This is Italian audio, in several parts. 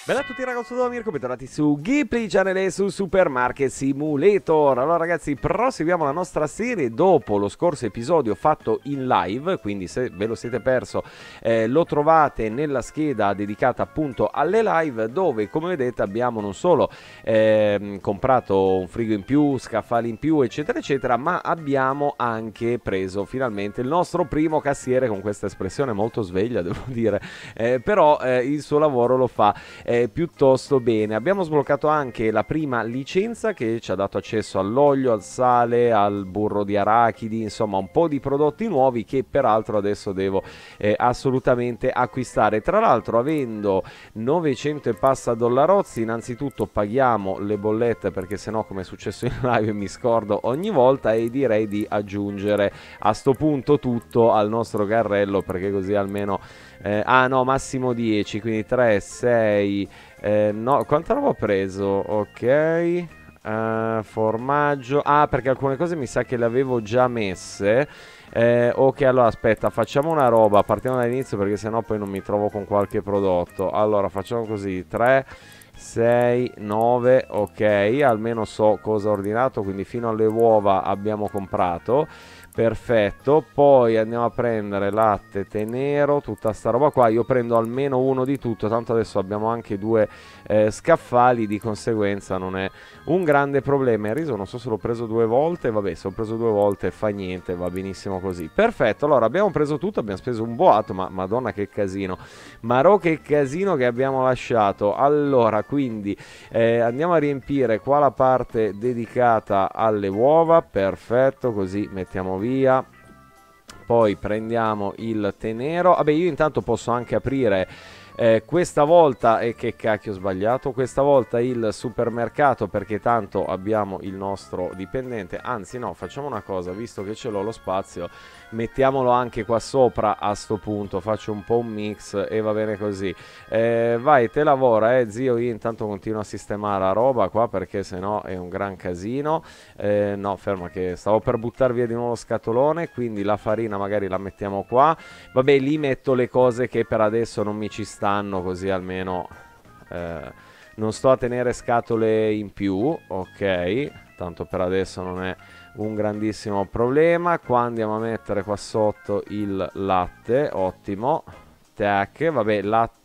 Bella a tutti ragazzi, sono Mirko, bentornati su Ghibli Channel e su Supermarket Simulator. Allora ragazzi, proseguiamo la nostra serie dopo lo scorso episodio fatto in live, quindi se ve lo siete perso lo trovate nella scheda dedicata appunto alle live, dove come vedete abbiamo non solo comprato un frigo in più, scaffali in più eccetera eccetera, ma abbiamo anche preso finalmente il nostro primo cassiere, con questa espressione molto sveglia devo dire, però il suo lavoro lo fa piuttosto bene. Abbiamo sbloccato anche la prima licenza che ci ha dato accesso all'olio, al sale, al burro di arachidi, insomma un po' di prodotti nuovi che peraltro adesso devo assolutamente acquistare. Tra l'altro, avendo 900 e passa dollarozzi, innanzitutto paghiamo le bollette, perché sennò come è successo in live mi scordo ogni volta, e direi di aggiungere a sto punto tutto al nostro carrello, perché così almeno no, massimo 10, quindi 3, 6, no, quanta roba ho preso? Ok, formaggio, perché alcune cose mi sa che le avevo già messe. Ok, allora aspetta, facciamo una roba, partiamo dall'inizio perché sennò poi non mi trovo con qualche prodotto. Allora facciamo così, 3, 6, 9, ok, almeno so cosa ho ordinato, quindi fino alle uova abbiamo comprato. Perfetto, poi andiamo a prendere latte, tè nero, tutta sta roba qua. Io prendo almeno uno di tutto, tanto adesso abbiamo anche due scaffali, di conseguenza non è un grande problema. Il riso non so se l'ho preso due volte, vabbè, se l'ho preso due volte fa niente, va benissimo così. Perfetto, allora abbiamo preso tutto, abbiamo speso un boato, ma madonna che casino, Marò che casino che abbiamo lasciato. Allora, quindi andiamo a riempire qua la parte dedicata alle uova, perfetto, così mettiamo via. Poi prendiamo il tè nero. Vabbè, io intanto posso anche aprire questa volta, e che cacchio ho sbagliato, questa volta il supermercato, perché tanto abbiamo il nostro dipendente. Anzi no, facciamo una cosa, visto che ce l'ho lo spazio, mettiamolo anche qua sopra a sto punto, faccio un po' un mix e va bene così. Vai, te lavora, zio, io intanto continuo a sistemare la roba qua, perché sennò è un gran casino. No, ferma che stavo per buttare via di nuovo lo scatolone, quindi la farina magari la mettiamo qua. Vabbè, lì metto le cose che per adesso non mi ci stanno, così almeno non sto a tenere scatole in più, ok? Tanto per adesso non è un grandissimo problema. Qua andiamo a mettere qua sotto il latte, ottimo. Tac, vabbè,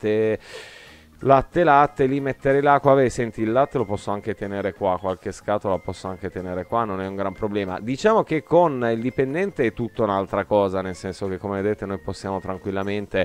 latte, lì mettere l'acqua. Vabbè, senti, il latte lo posso anche tenere qua, qualche scatola posso anche tenere qua, non è un gran problema. Diciamo che con il dipendente è tutta un'altra cosa, nel senso che come vedete noi possiamo tranquillamente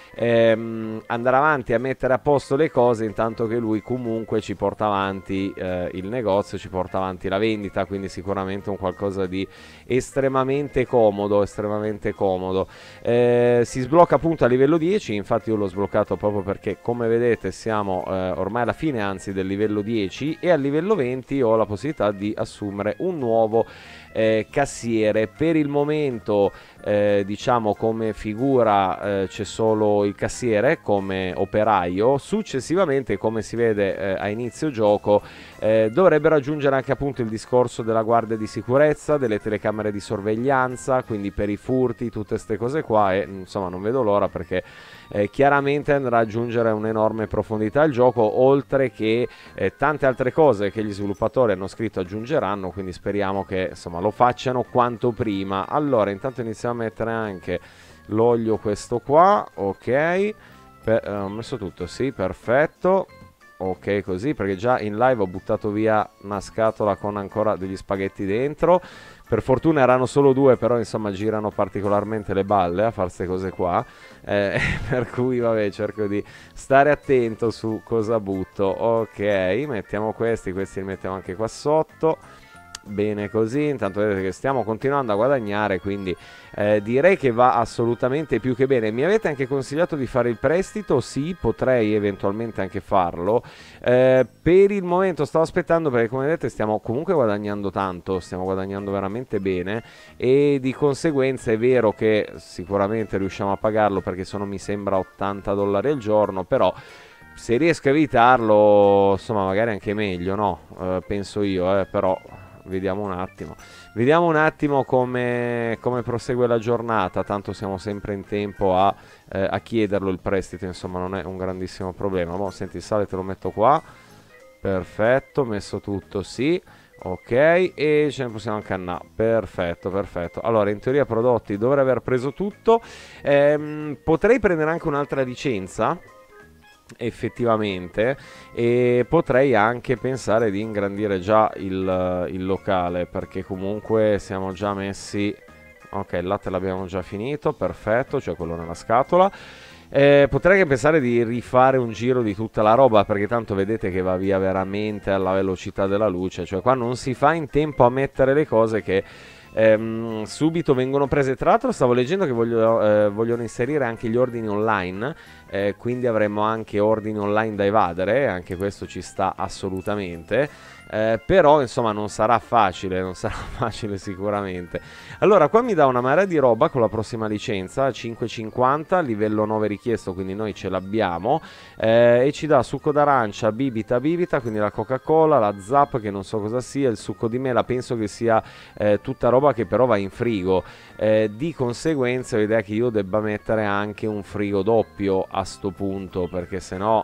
andare avanti a mettere a posto le cose, intanto che lui comunque ci porta avanti il negozio, ci porta avanti la vendita, quindi sicuramente un qualcosa di estremamente comodo, estremamente comodo. Si sblocca appunto a livello 10, infatti io l'ho sbloccato proprio perché come vedete siamo ormai alla fine anzi del livello 10, e al livello 20 ho la possibilità di assumere un nuovo cassiere. Per il momento diciamo come figura c'è solo il cassiere come operaio. Successivamente, come si vede a inizio gioco, dovrebbero aggiungere anche appunto il discorso della guardia di sicurezza, delle telecamere di sorveglianza, quindi per i furti, tutte queste cose qua, e insomma non vedo l'ora, perché chiaramente andrà ad aggiungere un'enorme profondità al gioco, oltre che tante altre cose che gli sviluppatori hanno scritto aggiungeranno, quindi speriamo che insomma lo facciano quanto prima. Allora intanto iniziamo a mettere anche l'olio, questo qua, ok, ho messo tutto, sì, perfetto. Ok, così, perché già in live ho buttato via una scatola con ancora degli spaghetti dentro. Per fortuna erano solo due, però insomma girano particolarmente le balle a fare queste cose qua. Per cui vabbè, cerco di stare attento su cosa butto. Ok, mettiamo questi li mettiamo anche qua sotto. Bene così, intanto vedete che stiamo continuando a guadagnare, quindi direi che va assolutamente più che bene. Mi avete anche consigliato di fare il prestito, sì, potrei eventualmente anche farlo. Per il momento stavo aspettando, perché come vedete stiamo comunque guadagnando tanto, stiamo guadagnando veramente bene, e di conseguenza è vero che sicuramente riusciamo a pagarlo, perché sono mi sembra 80 dollari al giorno, però se riesco a evitarlo insomma magari anche meglio, no? Penso io, però vediamo un attimo. Vediamo un attimo come prosegue la giornata, tanto siamo sempre in tempo a chiederlo il prestito, insomma non è un grandissimo problema. Mo, senti, il sale te lo metto qua, perfetto, messo tutto, sì. Ok, e ce ne possiamo anche andare. Perfetto, perfetto. Allora, in teoria prodotti dovrei aver preso tutto. Potrei prendere anche un'altra licenza, effettivamente, e potrei anche pensare di ingrandire già il locale, perché comunque siamo già messi. Ok, il latte l'abbiamo già finito, perfetto, cioè quello nella scatola. Potrei anche pensare di rifare un giro di tutta la roba, perché tanto vedete che va via veramente alla velocità della luce, cioè qua non si fa in tempo a mettere le cose che subito vengono prese. Tra l'altro stavo leggendo che vogliono inserire anche gli ordini online, quindi avremo anche ordini online da evadere, anche questo ci sta assolutamente. Però insomma non sarà facile, non sarà facile sicuramente. Allora qua mi dà una marea di roba con la prossima licenza, 5,50, livello 9 richiesto, quindi noi ce l'abbiamo, e ci dà succo d'arancia, bibita, quindi la Coca-Cola, la Zap che non so cosa sia, il succo di mela, penso che sia tutta roba che però va in frigo. Di conseguenza l'idea è che io debba mettere anche un frigo doppio a sto punto, perché se no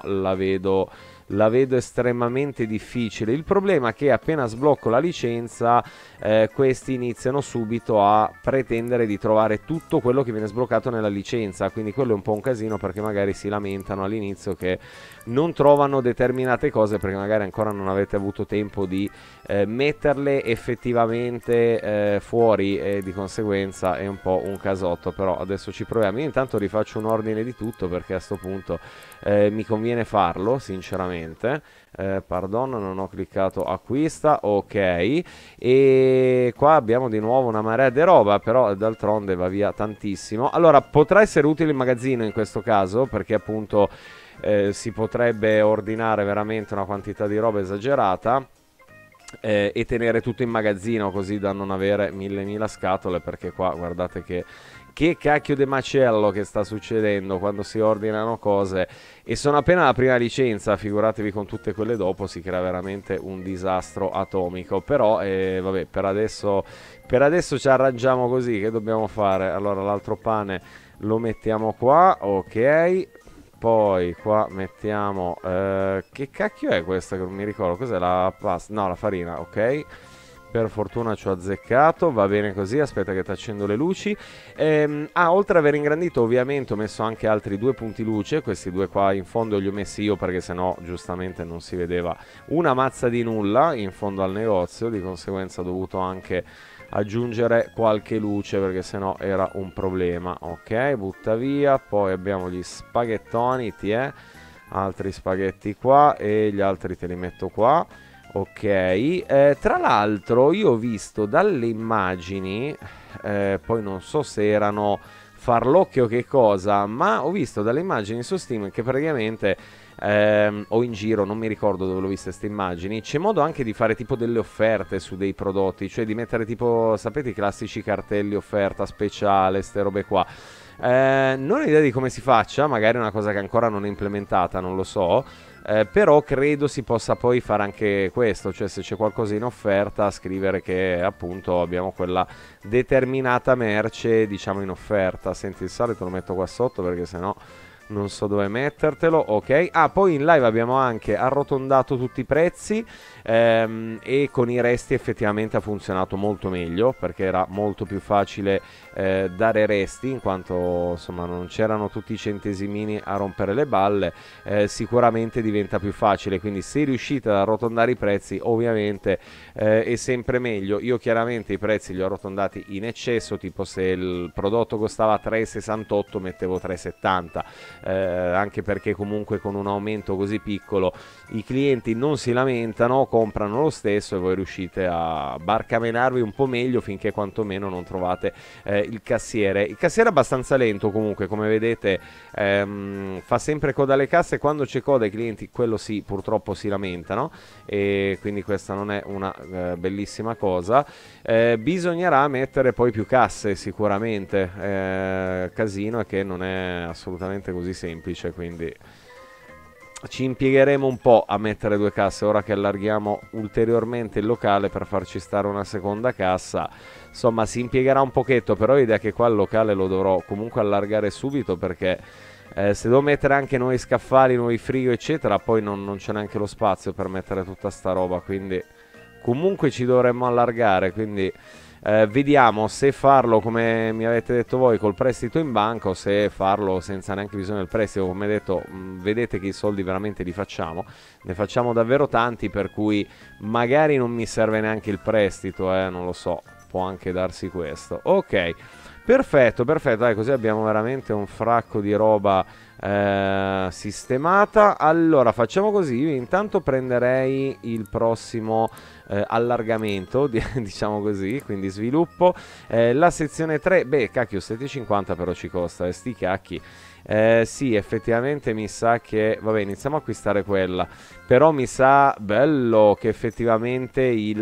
la vedo estremamente difficile. Il problema è che appena sblocco la licenza, questi iniziano subito a pretendere di trovare tutto quello che viene sbloccato nella licenza, quindi quello è un po' un casino, perché magari si lamentano all'inizio che non trovano determinate cose perché magari ancora non avete avuto tempo di metterle effettivamente fuori, e di conseguenza è un po' un casotto. Però adesso ci proviamo. Io intanto rifaccio un ordine di tutto, perché a sto punto mi conviene farlo sinceramente. Pardon, non ho cliccato acquista, ok, e qua abbiamo di nuovo una marea di roba, però d'altronde va via tantissimo. Allora potrà essere utile il magazzino in questo caso, perché appunto si potrebbe ordinare veramente una quantità di roba esagerata, e tenere tutto in magazzino così da non avere mille scatole, perché qua guardate che cacchio di macello che sta succedendo quando si ordinano cose, e sono appena la prima licenza, figuratevi con tutte quelle dopo, si crea veramente un disastro atomico. Però vabbè, per adesso ci arrangiamo così. Che dobbiamo fare? Allora l'altro pane lo mettiamo qua, ok. Poi qua mettiamo che cacchio è questa che non mi ricordo, cos'è, la pasta? No, la farina, ok. Per fortuna ci ho azzeccato, va bene così. Aspetta che ti accendo le luci. Oltre ad aver ingrandito ovviamente ho messo anche altri due punti luce. Questi due qua in fondo li ho messi io, perché sennò giustamente non si vedeva una mazza di nulla in fondo al negozio. Di conseguenza ho dovuto anche aggiungere qualche luce, perché sennò era un problema. Ok, butta via. Poi abbiamo gli spaghettoni, altri spaghetti qua, e gli altri te li metto qua. Ok, tra l'altro io ho visto dalle immagini, poi non so se erano farlocche o che cosa, ma ho visto dalle immagini su Steam che praticamente, o in giro, non mi ricordo dove l'ho viste queste immagini, c'è modo anche di fare tipo delle offerte su dei prodotti, cioè di mettere tipo, sapete, i classici cartelli offerta speciale, ste robe qua. Non ho idea di come si faccia, magari è una cosa che ancora non è implementata, non lo so. Però credo si possa poi fare anche questo, cioè se c'è qualcosa in offerta scrivere che appunto abbiamo quella determinata merce, diciamo, in offerta. Senti, il sale te lo metto qua sotto, perché sennò non so dove mettertelo. Ok, poi in live abbiamo anche arrotondato tutti i prezzi, e con i resti effettivamente ha funzionato molto meglio, perché era molto più facile dare resti, in quanto insomma non c'erano tutti i centesimini a rompere le balle. Sicuramente diventa più facile, quindi se riuscite ad arrotondare i prezzi ovviamente è sempre meglio. Io chiaramente i prezzi li ho arrotondati in eccesso, tipo se il prodotto costava 3,68 mettevo 3,70, anche perché comunque con un aumento così piccolo i clienti non si lamentano, comprano lo stesso, e voi riuscite a barcamenarvi un po' meglio finché quantomeno non trovate il cassiere. Il cassiere è abbastanza lento comunque, come vedete, fa sempre coda alle casse. Quando c'è coda i clienti, quello sì, purtroppo si lamentano, e quindi questa non è una bellissima cosa. Bisognerà mettere poi più casse sicuramente. Casino è che non è assolutamente così semplice, quindi ci impiegheremo un po' a mettere due casse, ora che allarghiamo ulteriormente il locale per farci stare una seconda cassa. Insomma, si impiegherà un pochetto, però l'idea è che qua il locale lo dovrò comunque allargare subito, perché se devo mettere anche nuovi scaffali, nuovi frigo eccetera, poi non c'è neanche lo spazio per mettere tutta sta roba, quindi comunque ci dovremmo allargare, quindi vediamo se farlo come mi avete detto voi col prestito in banca, o se farlo senza neanche bisogno del prestito. Come detto, vedete che i soldi veramente li facciamo, ne facciamo davvero tanti, per cui magari non mi serve neanche il prestito, non lo so, può anche darsi questo. Ok, perfetto, perfetto, dai, così abbiamo veramente un fracco di roba sistemata. Allora facciamo così, io intanto prenderei il prossimo allargamento, diciamo così, quindi sviluppo, la sezione 3, beh cacchio 7,50 però ci costa, sti cacchi. Sì, effettivamente mi sa che, vabbè, iniziamo a acquistare quella, però mi sa bello che effettivamente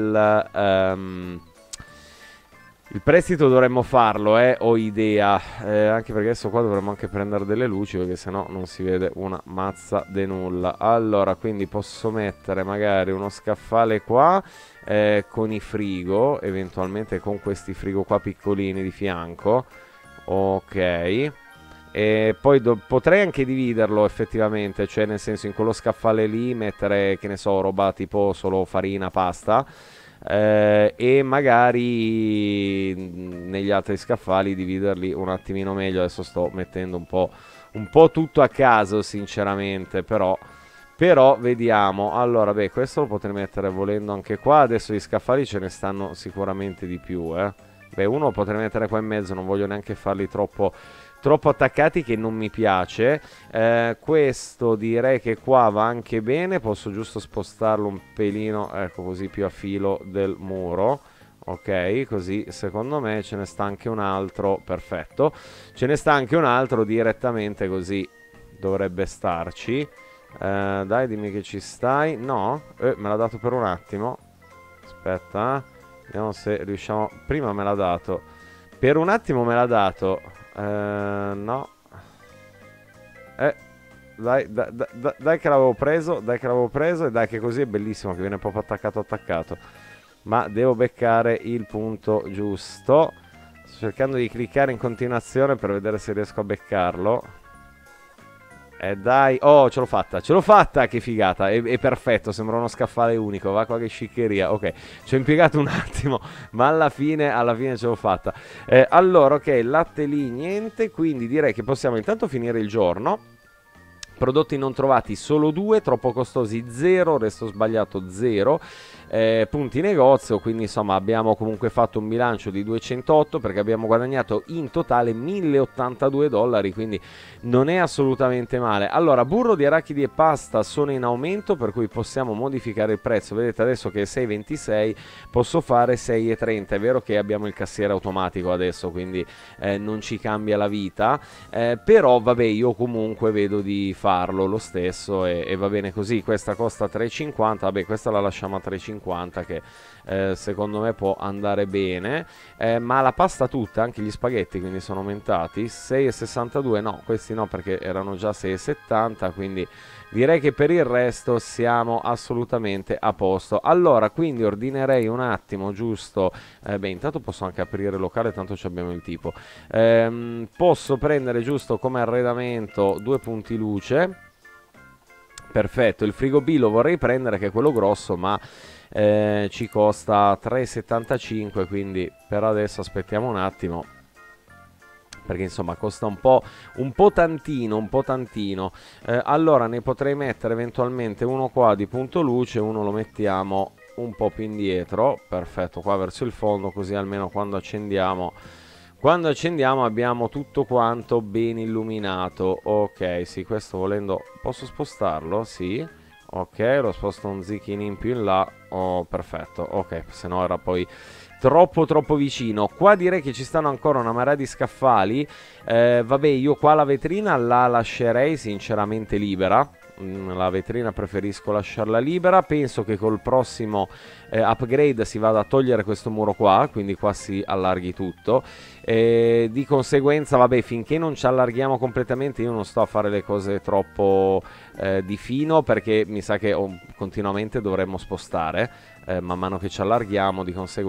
il prestito dovremmo farlo, ho idea, anche perché adesso qua dovremmo anche prendere delle luci, perché sennò non si vede una mazza de nulla. Allora, quindi posso mettere magari uno scaffale qua, con i frigo, eventualmente con questi frigo qua piccolini di fianco, ok. E poi potrei anche dividerlo effettivamente, cioè nel senso, in quello scaffale lì mettere, che ne so, roba tipo solo farina, pasta, e magari negli altri scaffali dividerli un attimino meglio. Adesso sto mettendo un po' tutto a caso sinceramente, però vediamo. Allora, beh, questo lo potrei mettere volendo anche qua. Adesso gli scaffali ce ne stanno sicuramente di più, beh, uno lo potrei mettere qua in mezzo, non voglio neanche farli troppo attaccati, che non mi piace. Questo direi che qua va anche bene, posso giusto spostarlo un pelino, ecco, così più a filo del muro, ok, così secondo me ce ne sta anche un altro, perfetto, ce ne sta anche un altro direttamente, così dovrebbe starci. Dai, dimmi che ci stai. No? Me l'ha dato per un attimo, aspetta, vediamo se riusciamo. Prima me l'ha dato, per un attimo me l'ha dato. No. Dai che l'avevo preso, e dai che così è bellissimo, che viene proprio attaccato. Ma devo beccare il punto giusto. Sto cercando di cliccare in continuazione per vedere se riesco a beccarlo. Dai, oh, ce l'ho fatta, che figata, è perfetto, sembra uno scaffale unico, va qua che sciccheria, ok, ci ho impiegato un attimo, ma alla fine ce l'ho fatta. Allora, ok, latte lì, niente, quindi direi che possiamo intanto finire il giorno. Prodotti non trovati solo 2, troppo costosi 0, resto sbagliato 0, punti negozio, quindi insomma abbiamo comunque fatto un bilancio di 208, perché abbiamo guadagnato in totale $1082, quindi non è assolutamente male. Allora, burro di arachidi e pasta sono in aumento, per cui possiamo modificare il prezzo. Vedete adesso che è 6,26, posso fare 6,30, è vero che abbiamo il cassiere automatico adesso, quindi non ci cambia la vita, però vabbè, io comunque vedo di farlo lo stesso, e va bene così. Questa costa 3,50, vabbè, questa la lasciamo a 3,50, che secondo me può andare bene, ma la pasta tutta, anche gli spaghetti, quindi sono aumentati 6,62, no, questi no, perché erano già 6,70, quindi direi che per il resto siamo assolutamente a posto. Allora, quindi ordinerei un attimo, giusto, beh, intanto posso anche aprire il locale, tanto abbiamo il tipo. Posso prendere giusto come arredamento 2 punti luce, perfetto. Il frigo B lo vorrei prendere, che è quello grosso, ma ci costa 3,75, quindi per adesso aspettiamo un attimo, perché insomma costa un po' tantino, allora ne potrei mettere eventualmente uno qua di punto luce, uno lo mettiamo un po' più indietro, perfetto, qua verso il fondo, così almeno quando accendiamo abbiamo tutto quanto ben illuminato. Ok, sì, questo volendo posso spostarlo, sì, ok, lo sposto un zicchino in più in là, oh, perfetto, ok, se no era poi troppo vicino. Qua direi che ci stanno ancora una marea di scaffali, vabbè, io qua la vetrina la lascerei sinceramente libera, la vetrina preferisco lasciarla libera. Penso che col prossimo upgrade si vada a togliere questo muro qua, quindi qua si allarghi tutto. Di conseguenza, vabbè, finché non ci allarghiamo completamente io non sto a fare le cose troppo di fino, perché mi sa che continuamente dovremmo spostare man mano che ci allarghiamo. Di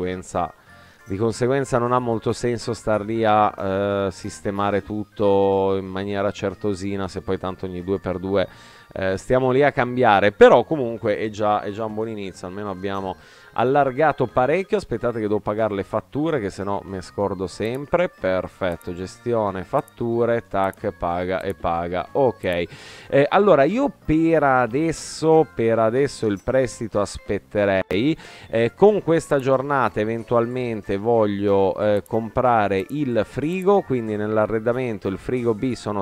conseguenza non ha molto senso star lì a sistemare tutto in maniera certosina, se poi tanto ogni 2x2 stiamo lì a cambiare. Però comunque è già un buon inizio, almeno abbiamo allargato parecchio. Aspettate che devo pagare le fatture, che sennò me scordo sempre. Perfetto, gestione fatture, tac, paga e paga. Ok, allora io per adesso il prestito aspetterei. Con questa giornata eventualmente voglio comprare il frigo, quindi nell'arredamento il frigo B sono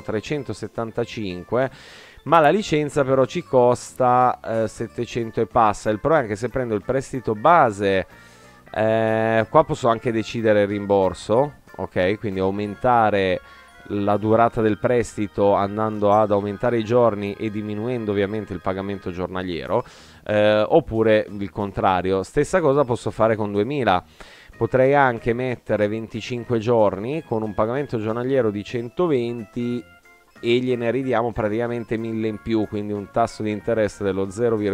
375, ma la licenza però ci costa 700 e passa. Il problema è che se prendo il prestito base, qua posso anche decidere il rimborso, ok? Quindi aumentare la durata del prestito andando ad aumentare i giorni e diminuendo ovviamente il pagamento giornaliero, oppure il contrario. Stessa cosa posso fare con 2000. Potrei anche mettere 25 giorni con un pagamento giornaliero di 120 e gliene ridiamo praticamente 1000 in più, quindi un tasso di interesse dello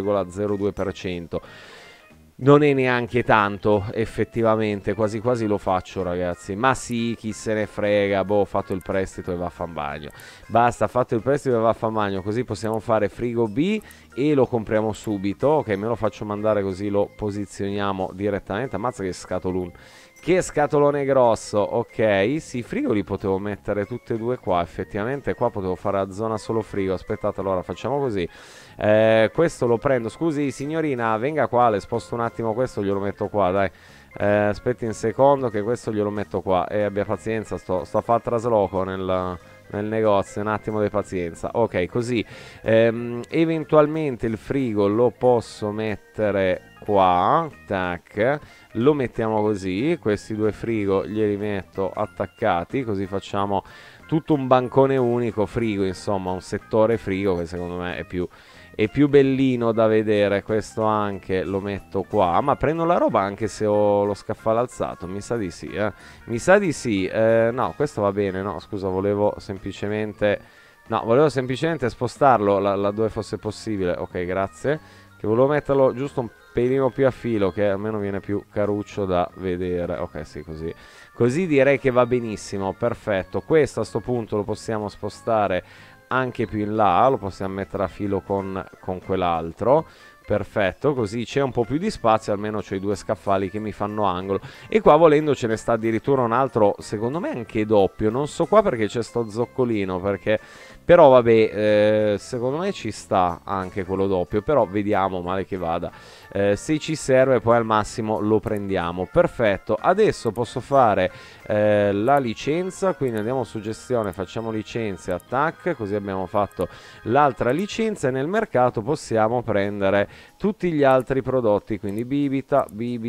0,02%. Non è neanche tanto, effettivamente, quasi quasi lo faccio, ragazzi. Ma sì, chi se ne frega, boh, ho fatto il prestito e va a fan bagno. Basta, fatto il prestito e va a fan bagno, così possiamo fare frigo B e lo compriamo subito. Ok, me lo faccio mandare così lo posizioniamo direttamente. Ammazza che scatolone. Che scatolone grosso. Ok, sì, frigo li potevo mettere tutti e due qua, effettivamente qua potevo fare la zona solo frigo. Aspettate, allora facciamo così. Questo lo prendo, scusi signorina, venga qua, le sposto un attimo questo, glielo metto qua, dai. Aspetti un secondo che questo glielo metto qua e abbia pazienza, sto a fare trasloco nel negozio, un attimo di pazienza. Ok, così eventualmente il frigo lo posso mettere qua, tac, lo mettiamo così, questi due frigo glieli metto attaccati, così facciamo tutto un bancone unico frigo, insomma un settore frigo che secondo me è più bellino da vedere. Questo anche lo metto qua, ma prendo la roba anche se ho lo scaffale alzato, mi sa di sì, mi sa di sì. No, questo va bene, no, scusa, volevo semplicemente spostarlo laddove fosse possibile. Ok, grazie, che volevo metterlo giusto un pelino più a filo, che almeno viene più caruccio da vedere. Ok, sì, così direi che va benissimo, perfetto. Questo a sto punto lo possiamo spostare anche più in là, lo possiamo mettere a filo con quell'altro. Perfetto, così c'è un po' più di spazio, almeno c'ho i due scaffali che mi fanno angolo. E qua volendo ce ne sta addirittura un altro, secondo me anche doppio, non so qua perché c'è sto zoccolino, però vabbè, secondo me ci sta anche quello doppio, però vediamo, male che vada. Se ci serve poi al massimo lo prendiamo. Perfetto, adesso posso fare la licenza, quindi andiamo su gestione, facciamo licenze, attack, così abbiamo fatto l'altra licenza e nel mercato possiamo prendere tutti gli altri prodotti, quindi bibita,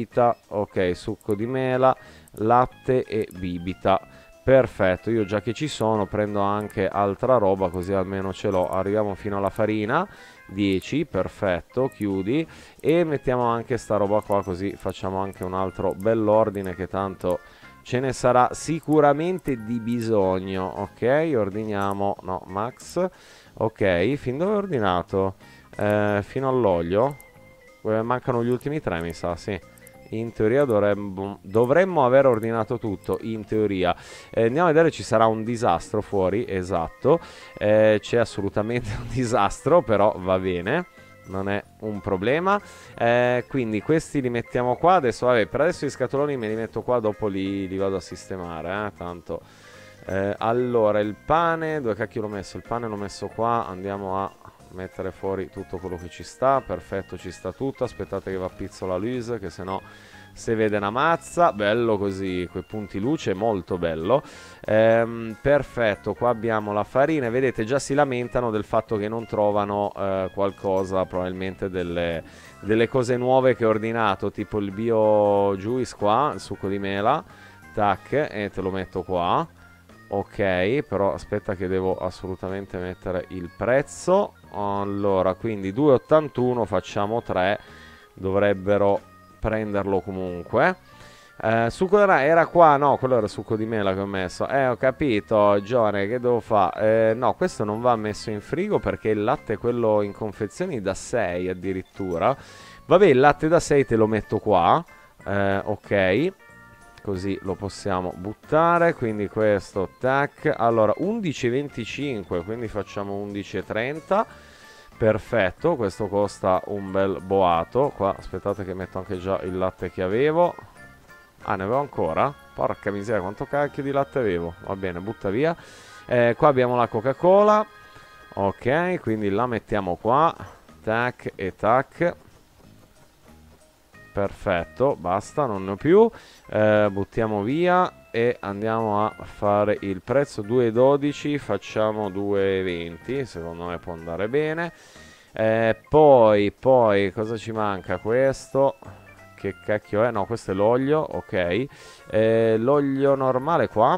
ok, succo di mela, latte e bibita. Perfetto, io già che ci sono prendo anche altra roba, così almeno ce l'ho. Arriviamo fino alla farina, 10, perfetto, chiudi e mettiamo anche sta roba qua, così facciamo anche un altro bell'ordine che tanto ce ne sarà sicuramente di bisogno. Ok, ordiniamo, no, Max, ok, fin dove ho ordinato? Fino all'olio, mancano gli ultimi tre, mi sa, sì. In teoria dovremmo aver ordinato tutto, in teoria. Andiamo a vedere, ci sarà un disastro fuori, esatto. C'è assolutamente un disastro, però va bene, non è un problema. Quindi questi li mettiamo qua. Adesso, vabbè, per adesso i scatoloni me li metto qua, dopo li vado a sistemare, tanto. Allora, il pane, dove cacchio l'ho messo? Il pane l'ho messo qua, andiamo a mettere fuori tutto quello che ci sta. Perfetto, ci sta tutto. Aspettate che va a pizzo la luce, che sennò si vede una mazza. Bello così, quei punti luce, molto bello. Perfetto, qua abbiamo la farina. Vedete, già si lamentano del fatto che non trovano qualcosa, probabilmente delle cose nuove che ho ordinato, tipo il bio juice qua, il succo di mela. Tac, e te lo metto qua. Ok, però aspetta che devo assolutamente mettere il prezzo. Allora, quindi 2,81 facciamo 3, dovrebbero prenderlo comunque. Succo d'arancia era qua, no, quello era il succo di mela che ho messo. Ho capito, Gione, che devo fare? No, questo non va messo in frigo perché il latte, quello in confezioni, da 6 addirittura. Vabbè, il latte da 6 te lo metto qua. Ok, così lo possiamo buttare. Quindi questo, tac. Allora, 11,25, quindi facciamo 11,30. Perfetto, questo costa un bel boato. Qua, aspettate che metto anche già il latte che avevo. Ah, ne avevo ancora? Porca miseria, quanto cacchio di latte avevo. Va bene, butta via. Qua abbiamo la Coca-Cola. Ok, quindi la mettiamo qua. Tac e tac. Perfetto, basta, non ne ho più. Buttiamo via e andiamo a fare il prezzo. 2,12, facciamo 2,20. Secondo me può andare bene. Poi, cosa ci manca? Questo... Che cacchio è? No, questo è l'olio, ok. L'olio normale qua.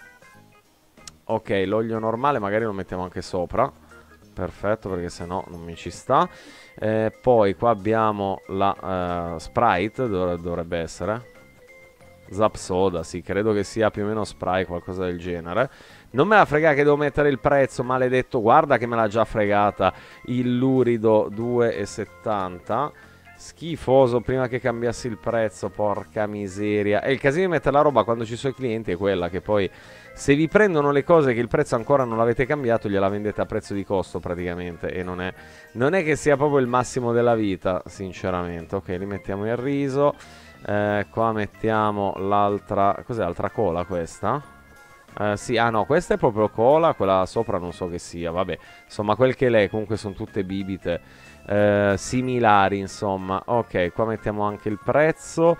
Ok, l'olio normale magari lo mettiamo anche sopra. Perfetto, perché sennò non mi ci sta. Poi qua abbiamo la Sprite, dovrebbe essere. Zap Soda, sì, credo che sia più o meno Sprite, qualcosa del genere. Non me la frega che devo mettere il prezzo, maledetto. Guarda che me l'ha già fregata. Il lurido 2,70. Schifoso, prima che cambiassi il prezzo, porca miseria. E il casino di mettere la roba quando ci sono i clienti è quella che poi, se vi prendono le cose che il prezzo ancora non l'avete cambiato, gliela vendete a prezzo di costo praticamente. E non è che sia proprio il massimo della vita, sinceramente. Ok, li mettiamo il riso. Qua mettiamo l'altra... Cos'è l'altra cola questa? Sì, ah no, questa è proprio cola, quella sopra non so che sia, vabbè. Insomma, quel che l'è, comunque sono tutte bibite. Similari, insomma. Ok, qua mettiamo anche il prezzo.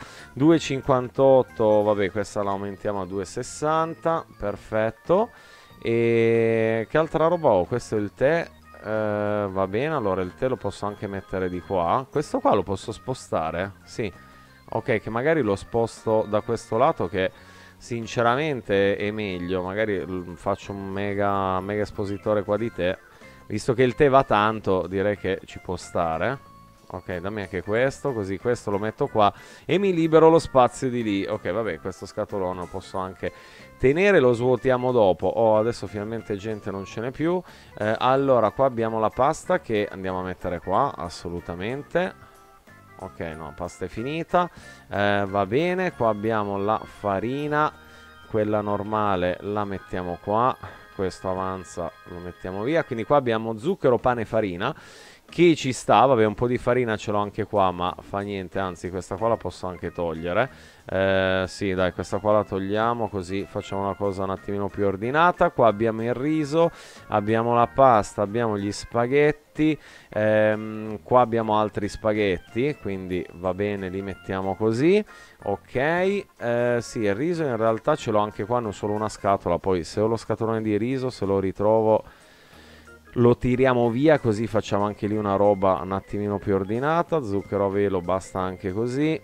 2,58, vabbè, questa la aumentiamo a 2,60. Perfetto. E che altra roba ho? Questo è il tè. Va bene, allora il tè lo posso anche mettere di qua. Questo qua lo posso spostare? Sì. Ok, che magari lo sposto da questo lato, che sinceramente è meglio. Magari faccio un mega espositore qua di tè. Visto che il tè va tanto, direi che ci può stare. Ok, dammi anche questo, così questo lo metto qua e mi libero lo spazio di lì. Ok, vabbè, questo scatolone lo posso anche tenere, lo svuotiamo dopo. Oh, adesso finalmente gente non ce n'è più. Allora, qua abbiamo la pasta che andiamo a mettere qua, assolutamente. Ok, no, pasta è finita. Va bene, qua abbiamo la farina, quella normale la mettiamo qua. Questo avanza, lo mettiamo via. Quindi qua abbiamo zucchero, pane e farina, che ci sta. Vabbè, un po' di farina ce l'ho anche qua, ma fa niente, anzi questa qua la posso anche togliere. Sì, dai, questa qua la togliamo, così facciamo una cosa un attimino più ordinata. Qua abbiamo il riso, abbiamo la pasta, abbiamo gli spaghetti. Qua abbiamo altri spaghetti, quindi va bene, li mettiamo così. Ok, sì, il riso in realtà ce l'ho anche qua, non solo una scatola. Poi se ho lo scatolone di riso, se lo ritrovo, lo tiriamo via, così facciamo anche lì una roba un attimino più ordinata. Zucchero a velo basta anche così.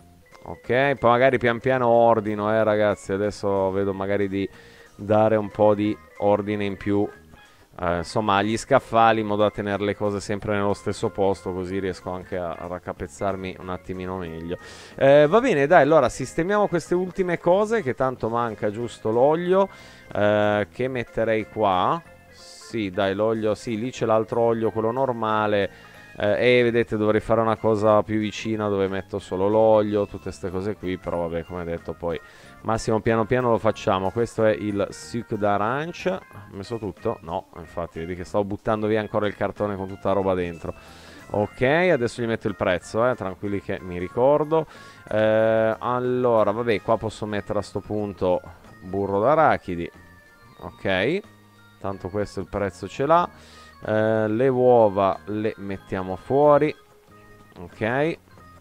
Ok, poi magari pian piano ordino, ragazzi. Adesso vedo magari di dare un po' di ordine in più, insomma, agli scaffali, in modo da tenere le cose sempre nello stesso posto, così riesco anche a raccapezzarmi un attimino meglio. Va bene, dai, allora sistemiamo queste ultime cose, che tanto manca giusto l'olio, che metterei qua. Sì, dai, l'olio, sì, lì c'è l'altro olio, quello normale. E vedete, dovrei fare una cosa più vicina dove metto solo l'olio, tutte queste cose qui, però vabbè, come detto, poi massimo piano piano lo facciamo. Questo è il succo d'arancia. Ho messo tutto? No, infatti, vedi che stavo buttando via ancora il cartone con tutta la roba dentro. Ok, adesso gli metto il prezzo, tranquilli che mi ricordo. Allora, vabbè, qua posso mettere a sto punto burro d'arachidi. Ok, tanto questo il prezzo ce l'ha. Le uova le mettiamo fuori. Ok,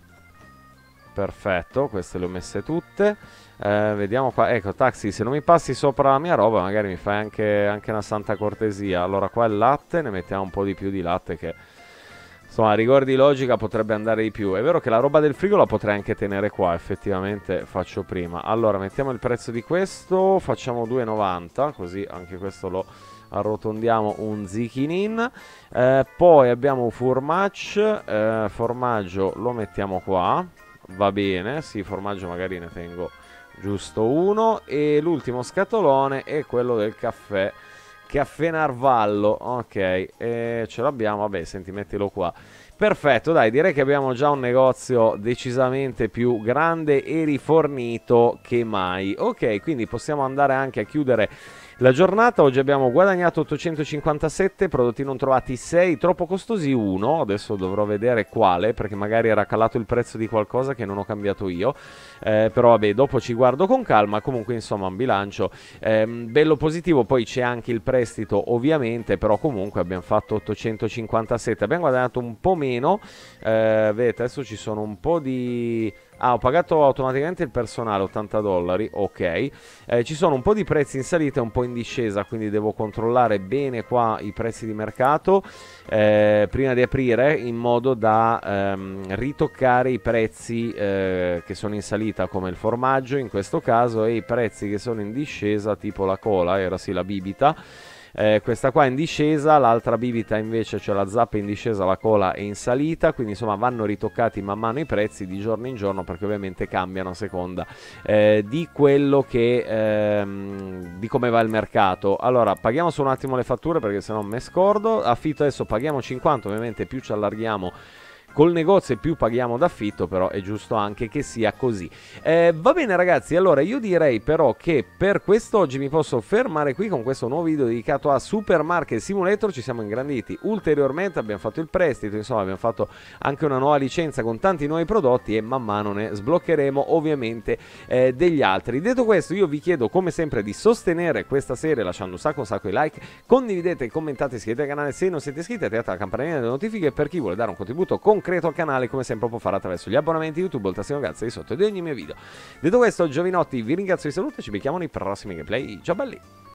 perfetto, queste le ho messe tutte. Vediamo qua, ecco, Taxi, se non mi passi sopra la mia roba magari mi fai anche una santa cortesia. Allora qua il latte, ne mettiamo un po' di più di latte, che Insomma, a rigor di logica potrebbe andare di più. È vero che la roba del frigo la potrei anche tenere qua, effettivamente faccio prima. Allora, mettiamo il prezzo di questo, facciamo 2,90, così anche questo lo arrotondiamo un zichinin. Poi abbiamo formaggi, formaggio lo mettiamo qua, va bene, sì, formaggio magari ne tengo giusto uno. E l'ultimo scatolone è quello del caffè. Caffè Narvallo, ok, ce l'abbiamo, vabbè, senti, mettilo qua. Perfetto, dai, direi che abbiamo già un negozio decisamente più grande e rifornito che mai. Ok, quindi possiamo andare anche a chiudere la giornata. Oggi abbiamo guadagnato 857, prodotti non trovati 6, troppo costosi 1, adesso dovrò vedere quale, perché magari era calato il prezzo di qualcosa che non ho cambiato io, però vabbè, dopo ci guardo con calma. Comunque insomma un bilancio bello positivo. Poi c'è anche il prestito ovviamente, però comunque abbiamo fatto 857, abbiamo guadagnato un po' meno, vedete adesso ci sono un po' di... Ah, ho pagato automaticamente il personale, $80, ok. Ci sono un po' di prezzi in salita e un po' in discesa, quindi devo controllare bene qua i prezzi di mercato prima di aprire, in modo da ritoccare i prezzi che sono in salita, come il formaggio in questo caso, e i prezzi che sono in discesa, tipo la cola, era sì la bibita. Questa qua è in discesa, l'altra bibita invece, cioè la zappa, è in discesa, la cola è in salita, quindi insomma vanno ritoccati man mano i prezzi di giorno in giorno, perché ovviamente cambiano a seconda di quello che di come va il mercato. Allora paghiamo solo un attimo le fatture, perché se no me scordo. Affitto adesso paghiamo 50, ovviamente più ci allarghiamo col negozio e più paghiamo d'affitto, però è giusto anche che sia così. Va bene ragazzi, allora io direi però che per quest'oggi mi posso fermare qui con questo nuovo video dedicato a Supermarket Simulator. Ci siamo ingranditi ulteriormente, abbiamo fatto il prestito, insomma abbiamo fatto anche una nuova licenza con tanti nuovi prodotti, e man mano ne sbloccheremo ovviamente degli altri. Detto questo, io vi chiedo come sempre di sostenere questa serie lasciando un sacco di like, condividete, commentate, iscrivetevi al canale se non siete iscritti, attivate la campanella delle notifiche per chi vuole dare un contributo concreto al canale, come sempre può fare attraverso gli abbonamenti YouTube o il tastino cazzo di sotto di ogni mio video. Detto questo, giovinotti, vi ringrazio di saluto e ci becchiamo nei prossimi gameplay. Ciao belli!